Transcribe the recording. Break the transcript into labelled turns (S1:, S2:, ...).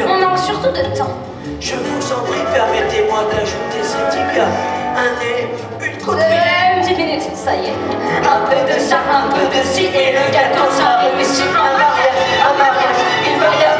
S1: On manque surtout de temps.
S2: Je vous en prie, permettez-moi d'ajouter ces petits gars. Un nez, une coquille.
S1: Une petite minute, ça y est.
S2: Un peu de ça, un peu de ci, et le gâteau sera réussi. Un mariage, il va y avoir.